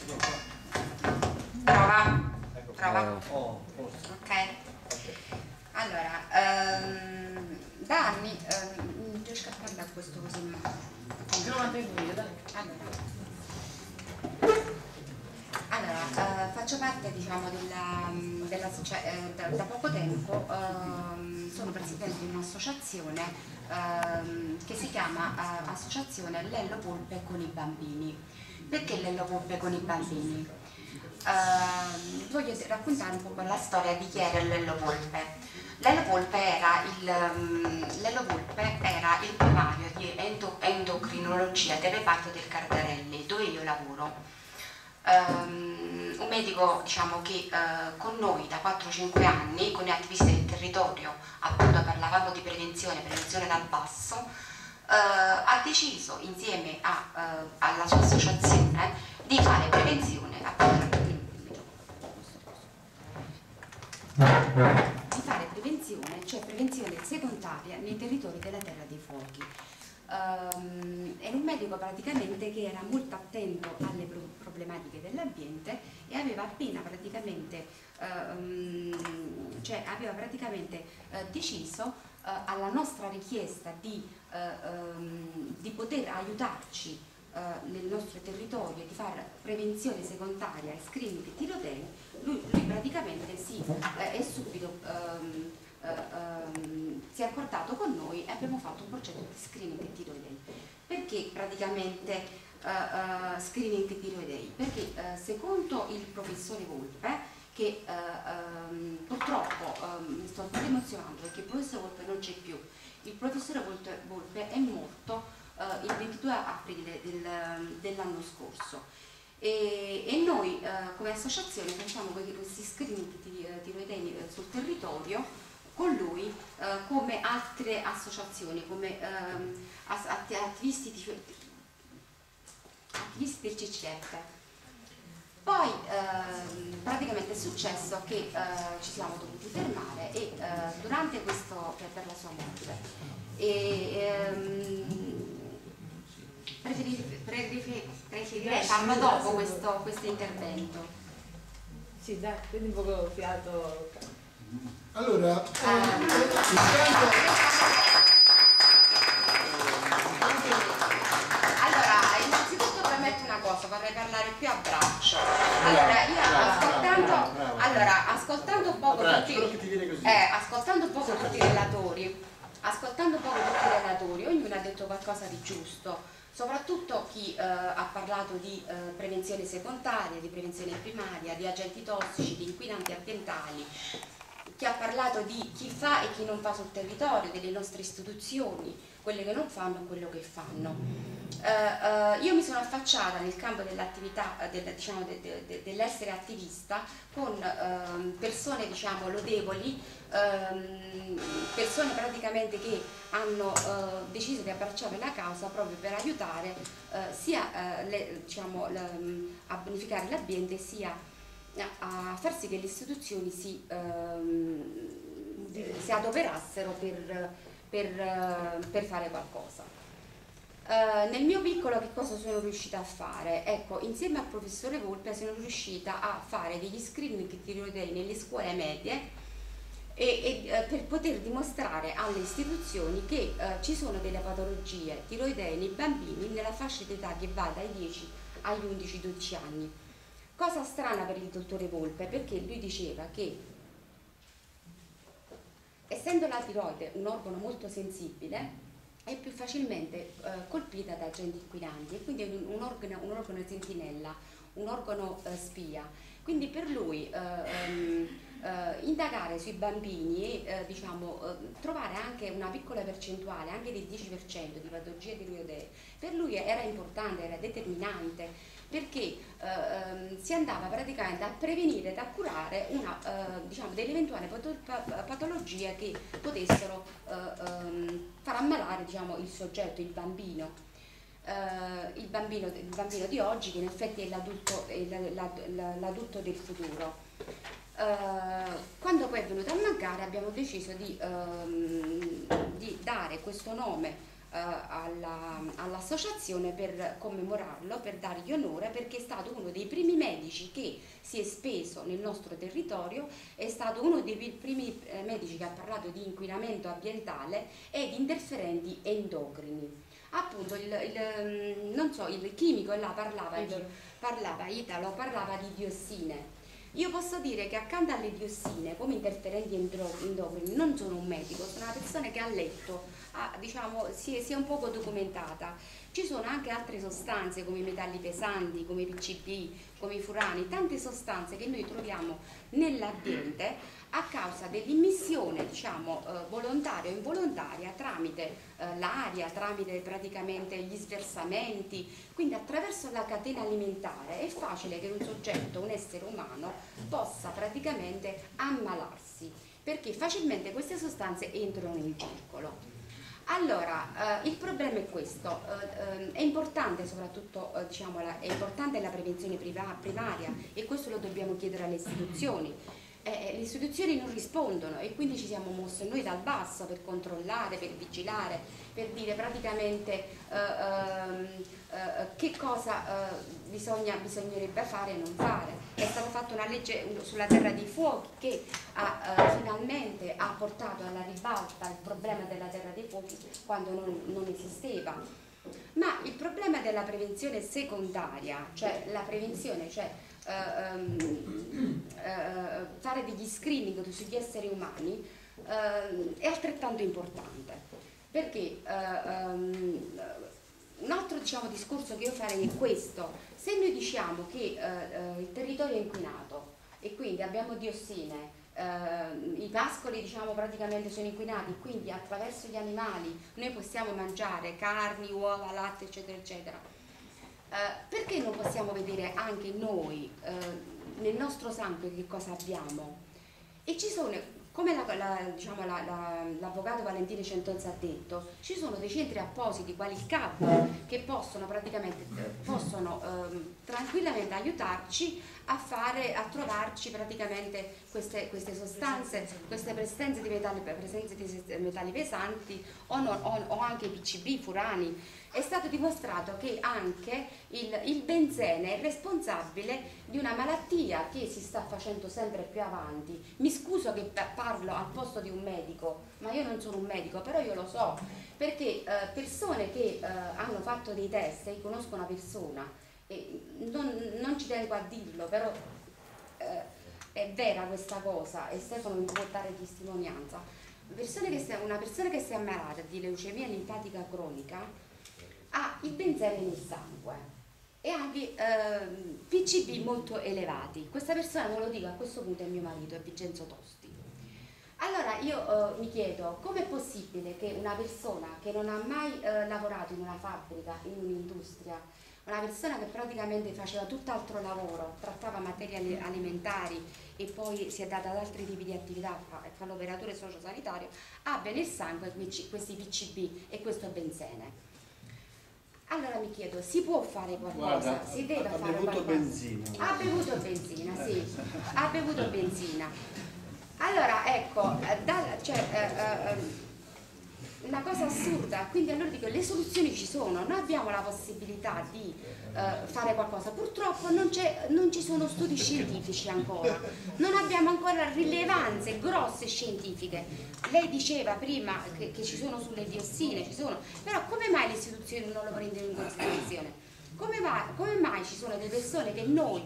Prova. Prova. Oh, Ok. Allora, da anni riesco a parlare a questo così ma... Allora, faccio parte diciamo da poco tempo sono presidente di un'associazione che si chiama Associazione Lello Volpe con i bambini. Perché Lello Volpe con i bambini? Voglio raccontare un po' la storia di chi era Lello Volpe. Lello Volpe era il primario di endocrinologia del reparto del Cardarelli, dove io lavoro. Un medico diciamo, che con noi da 4-5 anni, con gli attivisti del territorio, appunto parlavamo di prevenzione dal basso, ha deciso insieme alla sua associazione di fare prevenzione cioè prevenzione secondaria nei territori della Terra dei Fuochi. Era un medico praticamente che era molto attento alle problematiche dell'ambiente e aveva appena praticamente, deciso alla nostra richiesta di poter aiutarci nel nostro territorio, di fare prevenzione secondaria e screening tiroidei. Lui praticamente è subito si è accordato con noi e abbiamo fatto un progetto di screening tiroidei. Perché praticamente screening tiroidei? Perché secondo il professore Volpe, che purtroppo mi sto un po' emozionando perché il professore Volpe non c'è più, il professore Volpe è morto il 22 aprile dell'anno scorso e noi come associazione facciamo questi screening tiroidei sul territorio con lui, come altre associazioni, come attivisti del CCF. Poi praticamente è successo che ci siamo dovuti fermare e durante questo, per la sua morte, preferirei farlo dopo questo intervento. Sì, dai, prendi un po' fiato. Allora, innanzitutto premetto una cosa, vorrei parlare più a braccio. Allora, io ascoltando un po' tutti i relatori, ognuno ha detto qualcosa di giusto. Soprattutto chi ha parlato di prevenzione secondaria, di prevenzione primaria, di agenti tossici, di inquinanti ambientali, chi ha parlato di chi fa e chi non fa sul territorio, delle nostre istituzioni, quelle che non fanno e quello che fanno. Io mi sono affacciata nel campo dell'attività, dell'essere attivista con persone diciamo lodevoli, persone praticamente che hanno deciso di abbracciare la causa proprio per aiutare sia a bonificare l'ambiente sia a far sì che le istituzioni si adoperassero per fare qualcosa. Nel mio piccolo che cosa sono riuscita a fare? Ecco, insieme al professore Volpe sono riuscita a fare degli screening tiroidei nelle scuole medie per poter dimostrare alle istituzioni che ci sono delle patologie tiroidee nei bambini nella fascia d'età che va dai 10 agli 11-12 anni. Cosa strana per il dottore Volpe, perché lui diceva che essendo la tiroide un organo molto sensibile è più facilmente colpita da agenti inquinanti e quindi è un organo sentinella, un organo spia. Quindi per lui indagare sui bambini e trovare anche una piccola percentuale, anche del 10% di patologie tiroidee, per lui era importante, era determinante, perché si andava praticamente a prevenire ed a curare delle eventuali patologie che potessero far ammalare il soggetto, il bambino di oggi, che in effetti è l'adulto del futuro. Quando poi è venuto a mancare abbiamo deciso di dare questo nome all'associazione per commemorarlo, per dargli onore, perché è stato uno dei primi medici che si è speso nel nostro territorio, è stato uno dei primi medici che ha parlato di inquinamento ambientale e di interferenti endocrini. Appunto non so, il chimico là parlava di diossine. Io posso dire che accanto alle diossine come interferenti endocrini non sono un medico, sono una persona che ha letto, diciamo, si è un poco documentata. Ci sono anche altre sostanze come i metalli pesanti, come i PCB, come i furani, tante sostanze che noi troviamo nell'ambiente a causa dell'immissione, diciamo, volontaria o involontaria tramite l'aria, tramite praticamente gli sversamenti, quindi attraverso la catena alimentare. È facile che un soggetto, un essere umano, possa praticamente ammalarsi, perché facilmente queste sostanze entrano nel circolo. Allora, il problema è questo, è importante soprattutto, diciamo, è importante la prevenzione primaria, e questo lo dobbiamo chiedere alle istituzioni. Le istituzioni non rispondono e quindi ci siamo mossi noi dal basso per controllare, per vigilare, per dire praticamente che cosa bisognerebbe fare e non fare. È stata fatta una legge sulla terra dei fuochi che finalmente ha portato alla ribalta il problema della terra dei fuochi quando non esisteva. Ma il problema della prevenzione secondaria, cioè la prevenzione, cioè fare degli screening sugli esseri umani, è altrettanto importante, perché un altro, diciamo, discorso che io farei è questo: se noi diciamo che il territorio è inquinato e quindi abbiamo diossine, i pascoli, diciamo, praticamente sono inquinati, quindi attraverso gli animali noi possiamo mangiare carni, uova, latte, eccetera eccetera, perché non possiamo vedere anche noi nel nostro sangue che cosa abbiamo? E ci sono, come l'avvocato Valentino Centozza ha detto, ci sono dei centri appositi quali il CAB che possono praticamente tranquillamente aiutarci a trovarci praticamente queste sostanze, queste presenze di metalli pesanti o anche PCB, furani. È stato dimostrato che anche il benzene è responsabile di una malattia che si sta facendo sempre più avanti. Mi scuso che parlo al posto di un medico, ma io non sono un medico, però io lo so, perché persone che hanno fatto dei test, io conosco una persona, e non ci tengo a dirlo, però è vera questa cosa e Stefano mi può dare testimonianza. Una persona che si è ammalata di leucemia linfatica cronica ha il benzene nel sangue e anche PCB molto elevati. Questa persona, non lo dico, a questo punto è mio marito, è Vincenzo Tosti. Allora io mi chiedo, com'è possibile che una persona che non ha mai lavorato in una fabbrica, in un'industria, una persona che praticamente faceva tutt'altro lavoro, trattava materie alimentari e poi si è data ad altri tipi di attività, fa l'operatore sociosanitario, abbia nel sangue questi PCB e questo benzene? Allora mi chiedo, si può fare qualcosa? Guarda, si deve ha fare bevuto qualcosa? benzina. Ha bevuto benzina, sì, ha bevuto benzina. Allora ecco, una cosa assurda, quindi allora dico, le soluzioni ci sono, noi abbiamo la possibilità di fare qualcosa, purtroppo non ci sono studi scientifici ancora, non abbiamo ancora rilevanze grosse scientifiche. Lei diceva prima che ci sono sulle diossine, però come mai le istituzioni non lo prendono in considerazione? Come mai ci sono delle persone che noi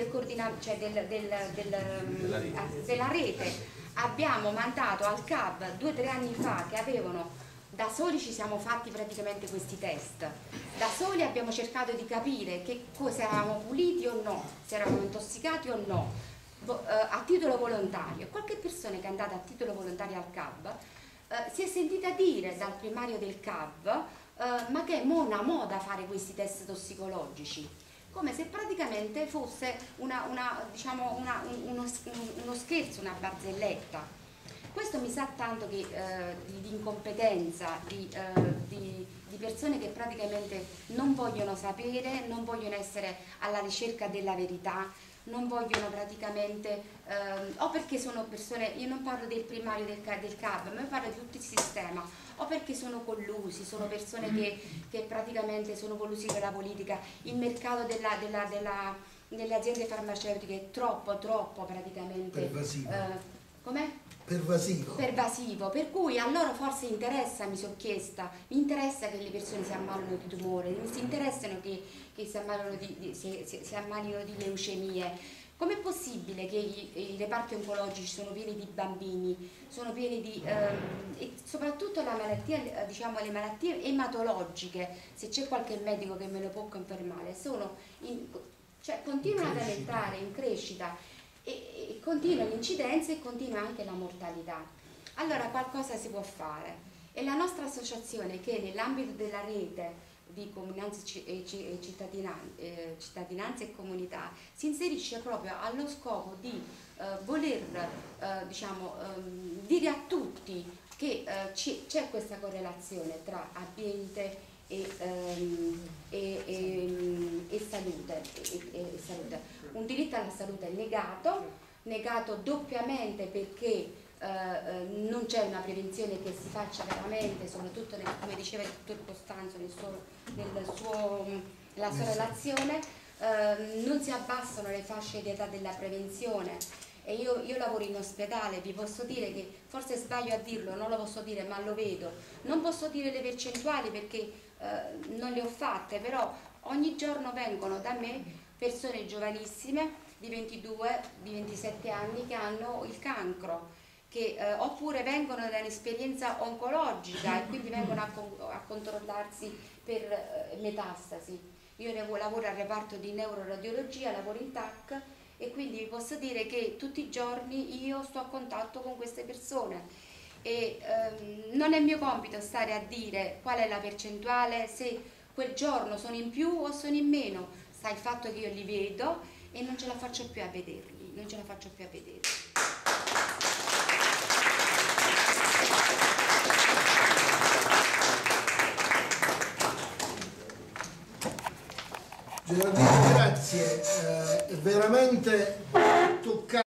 della rete abbiamo mandato al CAB 2 o 3 anni fa, che avevano, da soli ci siamo fatti praticamente questi test, da soli abbiamo cercato di capire se eravamo puliti o no, se eravamo intossicati o no, a titolo volontario. Qualche persona che è andata a titolo volontario al CAB si è sentita dire dal primario del CAB ma che è una moda fare questi test tossicologici, come se praticamente fosse uno scherzo, una barzelletta. Questo mi sa tanto di incompetenza, di persone che praticamente non vogliono sapere, non vogliono essere alla ricerca della verità, non vogliono praticamente, o perché sono persone, io non parlo del primario del CAB, ma io parlo di tutto il sistema, o perché sono collusi, sono persone che praticamente sono collusi con la politica. Il mercato delle aziende farmaceutiche è troppo praticamente pervasivo. Com'è? Pervasivo. Per cui a loro forse interessa, mi sono chiesta, mi interessa che le persone si ammalino di tumore, mi interessano che si ammalino di leucemie. Com'è possibile che i reparti oncologici sono pieni di bambini, sono pieni di e soprattutto la malattia, diciamo le malattie ematologiche, se c'è qualche medico che me lo può confermare, cioè continuano ad aumentare in crescita e continua l'incidenza e continua anche la mortalità. Allora qualcosa si può fare e la nostra associazione, che nell'ambito della rete di comunanza e cittadinanza e comunità si inserisce proprio allo scopo di voler dire a tutti che c'è questa correlazione tra ambiente e salute. Un diritto alla salute è negato doppiamente perché non c'è una prevenzione che si faccia veramente, soprattutto come diceva il dottor Costanzo nella sua relazione, non si abbassano le fasce di età della prevenzione. E io lavoro in ospedale, vi posso dire che forse sbaglio a dirlo, non lo posso dire ma lo vedo, non posso dire le percentuali perché non le ho fatte, però ogni giorno vengono da me persone giovanissime di 22, di 27 anni che hanno il cancro, oppure vengono da un'esperienza oncologica e quindi vengono a controllarsi per metastasi. Io lavoro al reparto di neuroradiologia, lavoro in TAC e quindi vi posso dire che tutti i giorni io sto a contatto con queste persone e non è mio compito stare a dire qual è la percentuale, se quel giorno sono in più o sono in meno, sta il fatto che io li vedo e non ce la faccio più a vederli, non ce la faccio più a vedere. Geraldino, grazie, è veramente toccante.